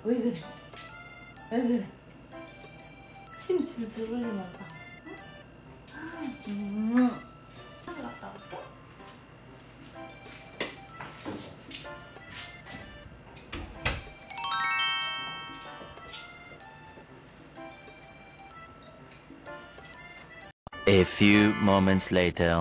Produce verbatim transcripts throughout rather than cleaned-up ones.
왜 그래? 왜 그래? 침 질질 흘리면서. 음. 갔다 올게. A few moments later.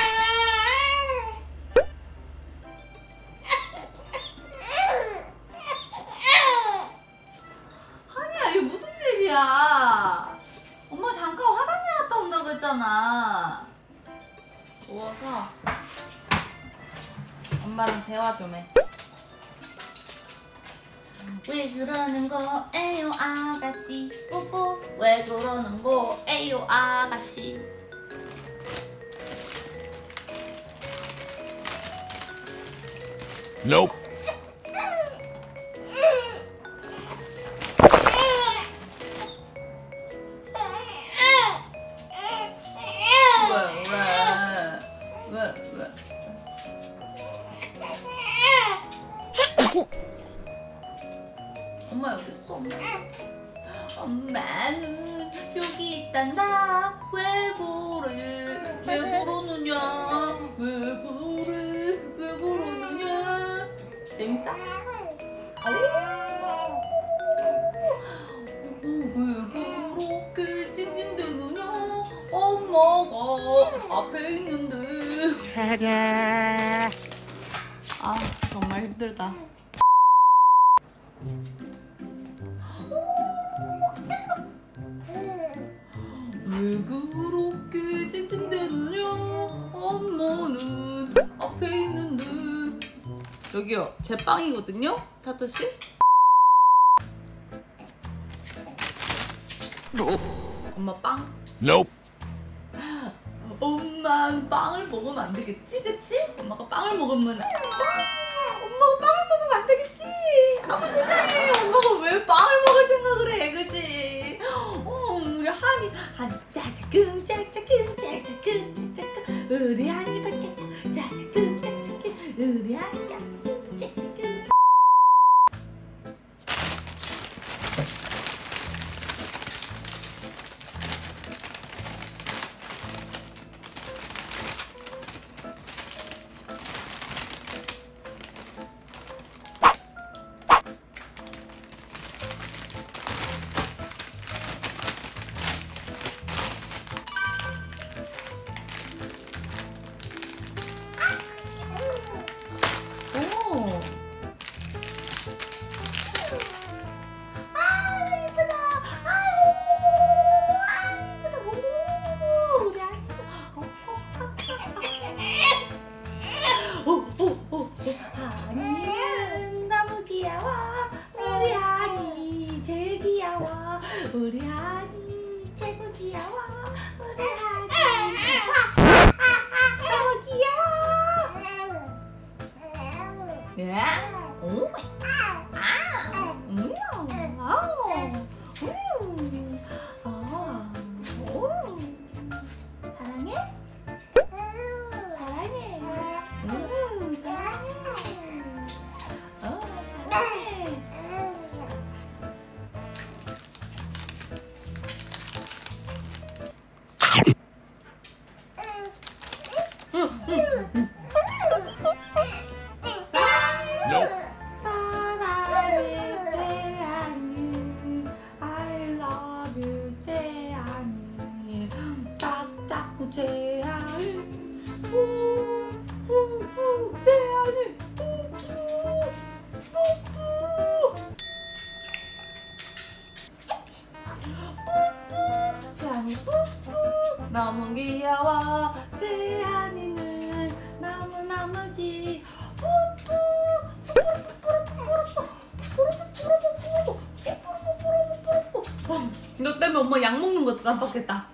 하니야, 이게 무슨 일이야? 엄마 잠깐 화장실 갔다 온다고 그랬잖아. 누워서 엄마랑 대화 좀 해. 왜 그러는 거에요 아가씨? 뿌뿌 왜 그러는 거에요 아가씨? Nope. 왜, 왜, 왜, 왜? 엄마 여기 있어. 엄마. 엄마는 여기 있단다. 왜 그래? 왜 그러느냐? 왜 그래? 왜 그러느냐? 재밌어? 왜 그렇게 찡찡대느냐? 엄마가 앞에 있는데. 아 정말 힘들다. 왜 그렇게 찡찡대느냐? 엄마는 앞에 있는데. 여기요, 제 빵이거든요, 타투씨. 엄마 빵? Nope. 엄마는 빵을 먹으면 안 되겠지, 그치? 엄마가 빵을 먹으면 안 돼. 엄마가 빵을 먹으면 안 되겠지. 아무 세상에 엄마가 왜 빵을 먹을 생각을 해, 그치? 어, 우리 한이 한이 짜자끔 짜자끔 짜자끔 짜자끔 우리 한이 발자국 짜자끔 짜자끔 우리 한이 짜자끔 짜자끔. 우리 한이 최고 귀여워. 우리 한이 너무 귀여워. 예? 오. 아. 음. 아우. 음. 아. 오. 사랑해? 사랑해. 음. 사랑해. 어, 사랑해. Nope. 사랑해 재한이 I love you 재한이 짝짝 재한이 우우우 재한이 뿌뿌 뿌뿌 재한이 뿌뿌 너무 귀여워 재한이는 너무너무 귀여워. 너 때문에 엄마 약 먹는 것도 깜빡했다.